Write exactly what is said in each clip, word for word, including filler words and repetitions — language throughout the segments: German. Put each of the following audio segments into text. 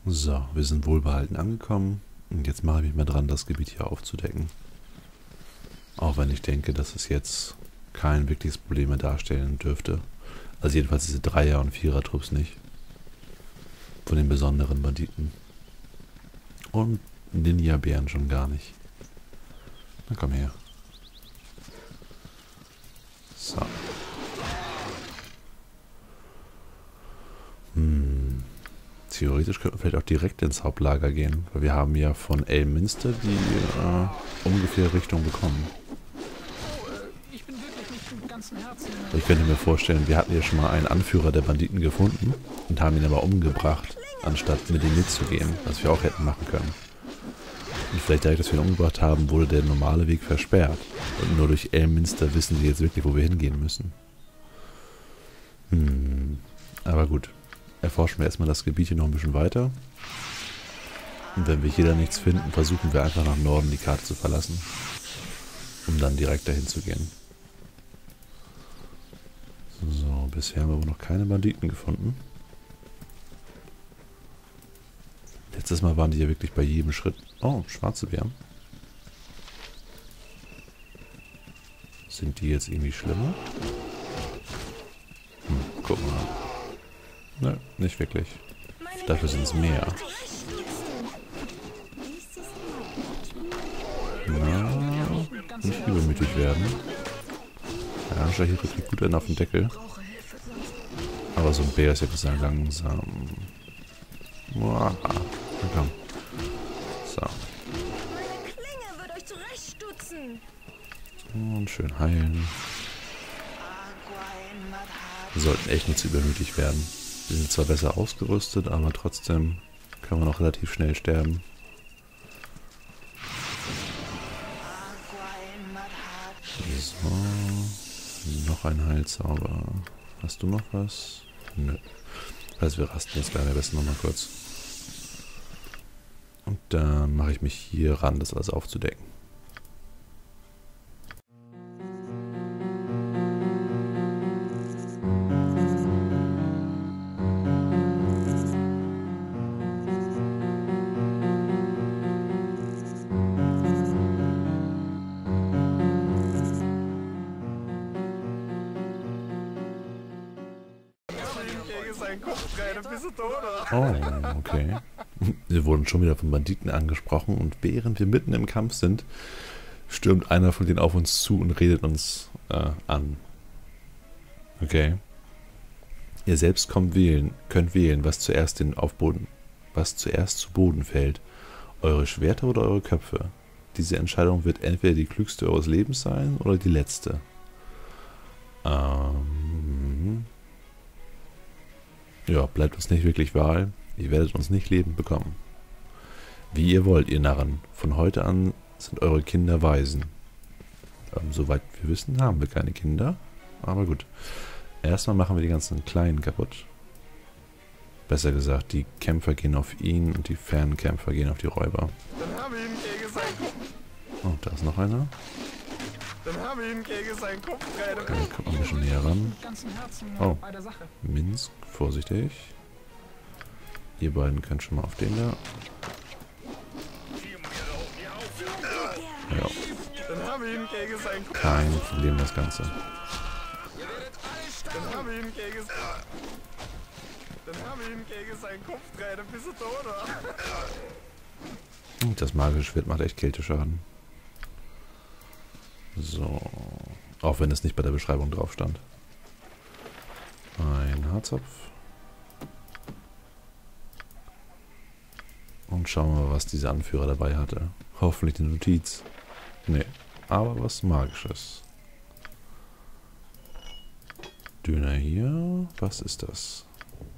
So, wir sind wohlbehalten angekommen. Und jetzt mache ich mich mal dran, das Gebiet hier aufzudecken. Auch wenn ich denke, dass es jetzt kein wirkliches Problem mehr darstellen dürfte. Also jedenfalls diese Dreier- und Vierer-Trupps nicht. Von den besonderen Banditen. Und Ninja-Bären schon gar nicht. Na komm her. So. Hm. Theoretisch könnten wir vielleicht auch direkt ins Hauptlager gehen, weil wir haben ja von Elminster die äh, ungefähre Richtung bekommen. Ich könnte mir vorstellen, wir hatten ja schon mal einen Anführer der Banditen gefunden und haben ihn aber umgebracht, anstatt mit ihm mitzugehen, was wir auch hätten machen können. Und vielleicht dadurch, dass wir ihn umgebracht haben, wurde der normale Weg versperrt. Und nur durch Elminster wissen sie jetzt wirklich, wo wir hingehen müssen. Hm, aber gut. Erforschen wir erstmal das Gebiet hier noch ein bisschen weiter. Und wenn wir hier dann nichts finden, versuchen wir einfach nach Norden die Karte zu verlassen. Um dann direkt dahin zu gehen. So, bisher haben wir aber noch keine Banditen gefunden. Letztes Mal waren die ja wirklich bei jedem Schritt... Oh, schwarze Bären. Sind die jetzt irgendwie schlimmer? Hm, gucken wir mal. Ne, nicht wirklich. Dafür sind es mehr. Na, nicht übermütig werden. Der Anschlag hier kriegt gut einen auf den Deckel. Aber so ein Bär ist ja bisher langsam. Boah, na komm. So. Und schön heilen. Wir sollten echt nicht zu übermütig werden. Wir sind zwar besser ausgerüstet, aber trotzdem können wir noch relativ schnell sterben. So. Noch ein Heilzauber. Hast du noch was? Nö. Also wir rasten jetzt gleich am besten nochmal kurz. Und dann mache ich mich hier ran, das alles aufzudecken. Oh, okay. Wir wurden schon wieder von Banditen angesprochen und während wir mitten im Kampf sind, stürmt einer von denen auf uns zu und redet uns äh, an. Okay. Ihr selbst kommt wählen, könnt wählen, was zuerst den auf Boden, was zuerst zu Boden fällt. Eure Schwerter oder eure Köpfe. Diese Entscheidung wird entweder die klügste eures Lebens sein oder die letzte. Ähm... Ja, bleibt uns nicht wirklich Wahl. Ihr werdet uns nicht lebend bekommen. Wie ihr wollt, ihr Narren. Von heute an sind eure Kinder Waisen. Ähm, soweit wir wissen, haben wir keine Kinder. Aber gut. Erstmal machen wir die ganzen Kleinen kaputt. Besser gesagt, die Kämpfer gehen auf ihn und die Fernkämpfer gehen auf die Räuber. Dann haben wir ihn gegen seinen Kopf. Oh, da ist noch einer. Dann haben wir ihn gegen seinen Kopf. Okay, kommt ein bisschen näher ran. Oh, Minsk, vorsichtig. Ihr beiden könnt schon mal auf den da. Ja. Dann haben wir ihn gegen seinen Kopf. Kein Problem, das Ganze. Dann haben wir ihn gegen Dann haben wir ihn gegen seinen Kopf drehen, dann bist du tot, oder? Das magische Schwert macht echt Kälteschaden. So. Auch wenn es nicht bei der Beschreibung drauf stand. Ein Haarzopf. Und schauen wir mal, was dieser Anführer dabei hatte. Hoffentlich eine Notiz. Nee, aber was Magisches. Döner hier. Was ist das?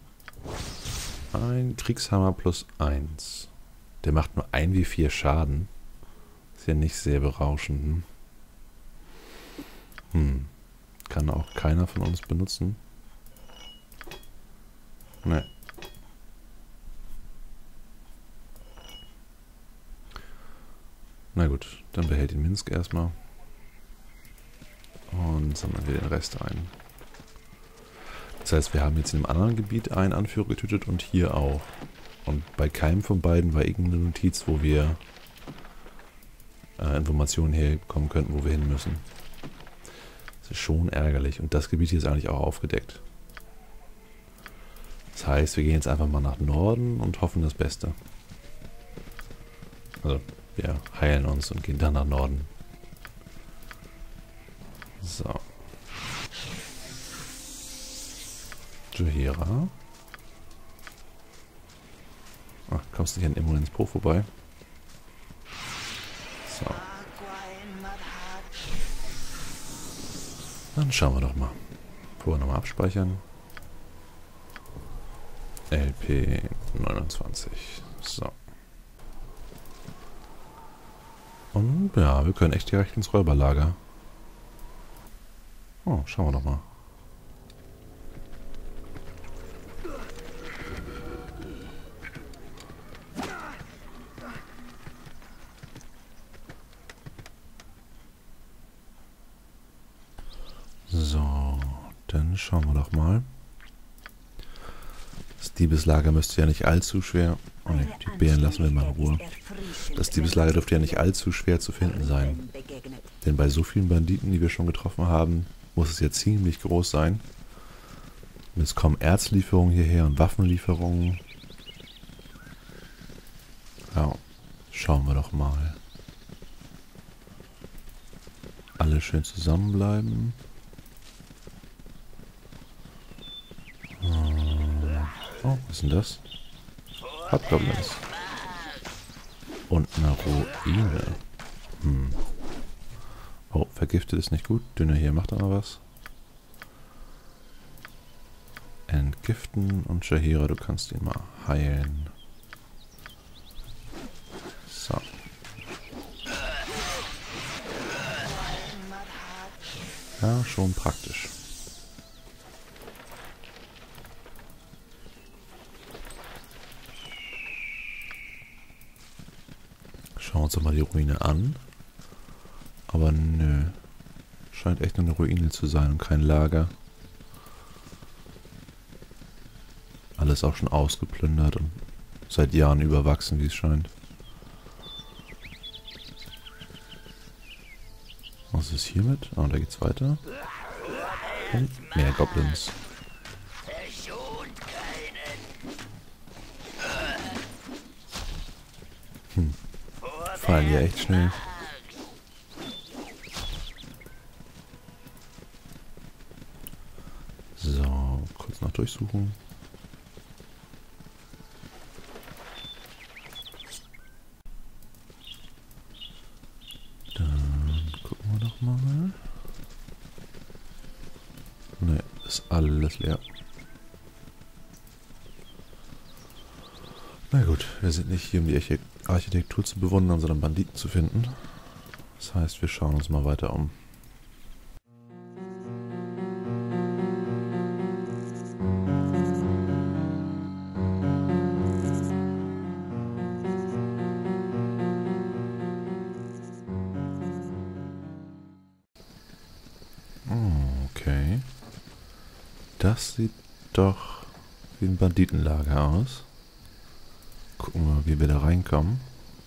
Ein Kriegshammer plus eins. Der macht nur ein wie vier Schaden. Ist ja nicht sehr berauschend. Hm? Hm. Kann auch keiner von uns benutzen. Ne. Na gut, dann behält ihn Minsk erstmal. Und sammeln wir den Rest ein. Das heißt, wir haben jetzt in einem anderen Gebiet einen Anführer getötet und hier auch. Und bei keinem von beiden war irgendeine Notiz, wo wir äh, Informationen herbekommen könnten, wo wir hin müssen. Das ist schon ärgerlich. Und das Gebiet hier ist eigentlich auch aufgedeckt. Das heißt, wir gehen jetzt einfach mal nach Norden und hoffen das Beste. Also, wir heilen uns und gehen dann nach Norden. So. Jaheira. Ach, kommst du hier an Emolens Pro vorbei? So. Dann schauen wir doch mal. Vorher nochmal abspeichern. L P neunundzwanzig. So. Und ja, wir können echt direkt ins Räuberlager. Oh, schauen wir doch mal. So, dann schauen wir doch mal. Das Diebeslager müsste ja nicht allzu schwer... Oh ne, die Bären lassen wir mal in Ruhe. Das Diebeslager dürfte ja nicht allzu schwer zu finden sein. Denn bei so vielen Banditen, die wir schon getroffen haben, muss es ja ziemlich groß sein. Und es kommen Erzlieferungen hierher und Waffenlieferungen. Ja, schauen wir doch mal. Alle schön zusammenbleiben. Oh, was ist denn das? Hobgoblins. Und eine Ruine. Hm. Oh, vergiftet ist nicht gut. Dünner hier macht aber was. Entgiften und Jaheira, du kannst ihn mal heilen. So. Ja, schon praktisch. Schauen wir uns doch mal die Ruine an. Aber nö. Scheint echt nur eine Ruine zu sein und kein Lager. Alles auch schon ausgeplündert und seit Jahren überwachsen, wie es scheint. Was ist hiermit? Ah, da geht's weiter. Und mehr Goblins. Hm. Fallen ja echt schnell. So, kurz noch durchsuchen. Dann gucken wir doch mal. Ne, ist alles leer. Na gut, wir sind nicht hier, um die Architektur zu bewundern, sondern Banditen zu finden. Das heißt, wir schauen uns mal weiter um. Okay. Das sieht doch wie ein Banditenlager aus. Gucken wir mal, wie wir da reinkommen.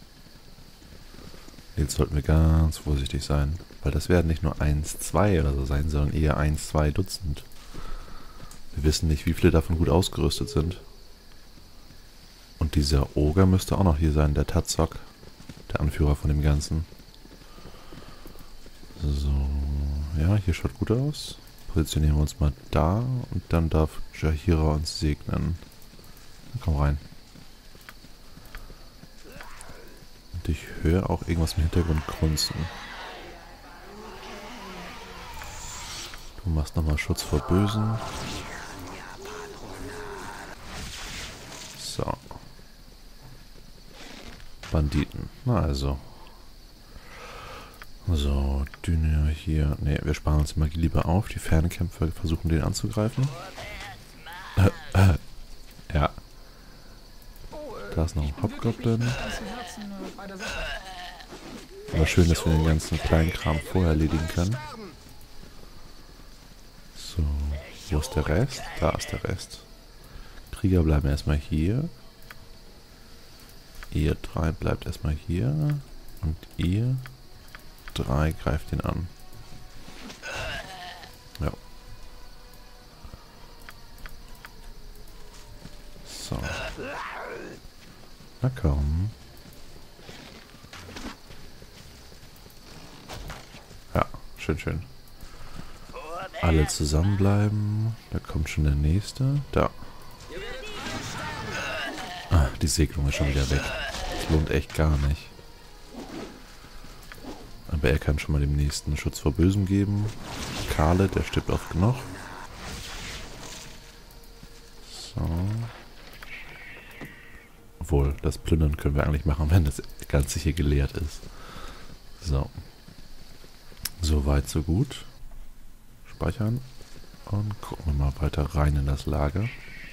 Jetzt sollten wir ganz vorsichtig sein, weil das werden nicht nur eins, zwei oder so sein, sondern eher eins, zwei Dutzend. Wir wissen nicht, wie viele davon gut ausgerüstet sind. Und dieser Oger müsste auch noch hier sein, der Tatzok, der Anführer von dem Ganzen. So, ja, hier schaut gut aus. Positionieren wir uns mal da und dann darf Jaheira uns segnen. Dann komm rein. Und ich höre auch irgendwas im Hintergrund grunzen. Du machst nochmal Schutz vor Bösen. So. Banditen. Na also. So, Düne hier. Ne, wir sparen uns die Magie lieber auf. Die Fernkämpfer versuchen den anzugreifen. Äh, äh. Ja. Da ist noch ein Hobgoblin. Aber schön, dass wir den ganzen kleinen Kram vorher erledigen können. So, wo ist der Rest? Da ist der Rest. Krieger bleiben erstmal hier. Ihr drei bleibt erstmal hier. Und ihr drei greift ihn an. Ja. So. Na komm. Ja, schön, schön. Alle zusammenbleiben. Da kommt schon der nächste. Da. Ah, die Segnung ist schon wieder weg. Das lohnt echt gar nicht. Aber er kann schon mal dem nächsten Schutz vor Bösem geben. Karle, der stirbt oft genug. So. Obwohl, das Plündern können wir eigentlich machen, wenn das Ganze hier geleert ist. So. So weit, so gut. Speichern. Und gucken wir mal weiter rein in das Lager.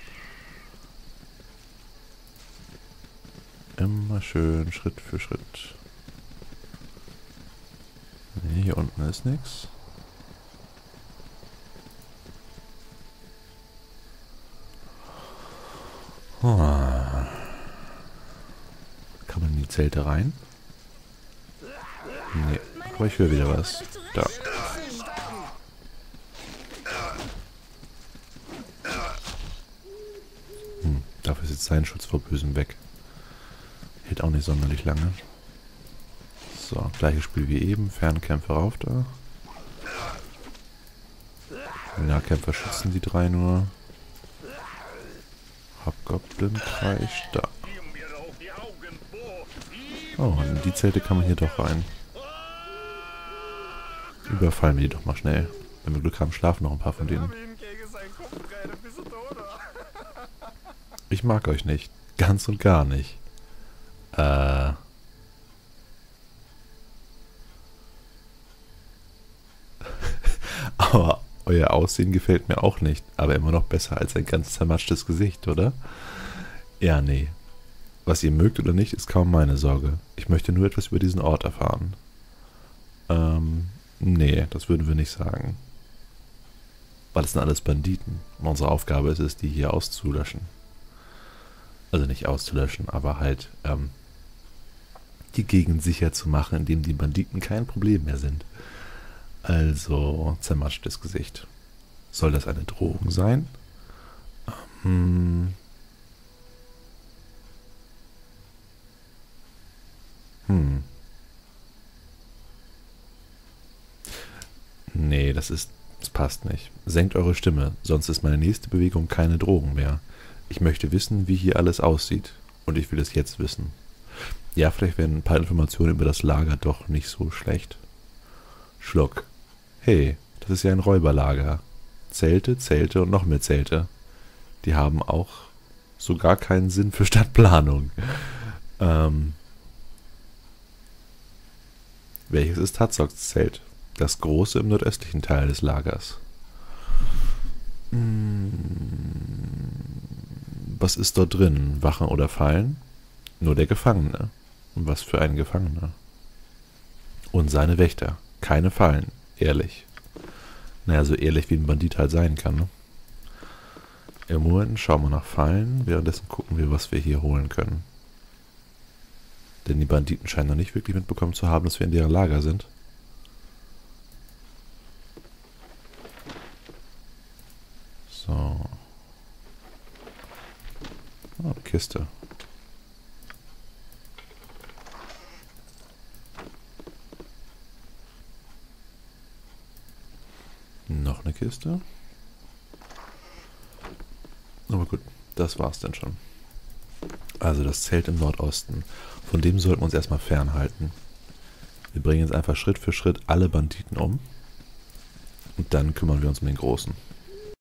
Immer schön Schritt für Schritt. Nee, hier unten ist nichts. Oh. Kann man in die Zelte rein? Nee, aber ich höre wieder was. Da. Hm, dafür ist jetzt sein Schutz vor Bösem weg. Hält auch nicht sonderlich lange. So, gleiches Spiel wie eben. Fernkämpfer rauf da. Nahkämpfer schützen die drei nur. Hobgoblin kreischt da. Oh, in die Zelte kann man hier doch rein. Überfallen wir die doch mal schnell. Wenn wir Glück haben, schlafen noch ein paar von denen. Ich mag euch nicht. Ganz und gar nicht. Äh... Aber euer Aussehen gefällt mir auch nicht. Aber immer noch besser als ein ganz zermatschtes Gesicht, oder? Ja, nee. Was ihr mögt oder nicht, ist kaum meine Sorge. Ich möchte nur etwas über diesen Ort erfahren. Ähm, nee, das würden wir nicht sagen. Weil es sind alles Banditen. Und unsere Aufgabe ist es, die hier auszulöschen. Also nicht auszulöschen, aber halt, ähm, die Gegend sicher zu machen, indem die Banditen kein Problem mehr sind. Also, zermatschtes Gesicht. Soll das eine Drohung sein? Hm. Hm. Nee, das ist... Das passt nicht. Senkt eure Stimme, sonst ist meine nächste Bewegung keine Drohung mehr. Ich möchte wissen, wie hier alles aussieht. Und ich will es jetzt wissen. Ja, vielleicht wären ein paar Informationen über das Lager doch nicht so schlecht. Schluck. Hey, das ist ja ein Räuberlager. Zelte, Zelte und noch mehr Zelte. Die haben auch so gar keinen Sinn für Stadtplanung. Ähm... Welches ist Hatzoks Zelt? Das große im nordöstlichen Teil des Lagers. Hm, was ist dort drin? Wachen oder Fallen? Nur der Gefangene. Und was für ein Gefangener? Und seine Wächter. Keine Fallen. Ehrlich. Naja, so ehrlich wie ein Bandit halt sein kann, ne? Im Moment schauen wir nach Fallen. Währenddessen gucken wir, was wir hier holen können. Denn die Banditen scheinen noch nicht wirklich mitbekommen zu haben, dass wir in deren Lager sind. So. Oh, eine Kiste. Noch eine Kiste. Aber gut, das war's dann schon. Also das Zelt im Nordosten. Von dem sollten wir uns erstmal fernhalten. Wir bringen jetzt einfach Schritt für Schritt alle Banditen um. Und dann kümmern wir uns um den Großen.